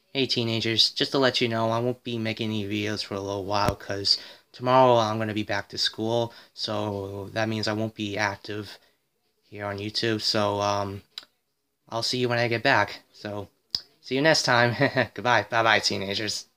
Hey teenagers, just to let you know, I won't be making any videos for a little while because tomorrow I'm going to be back to school, so that means I won't be active here on YouTube. So I'll see you when I get back. So see you next time. Goodbye. Bye bye, teenagers.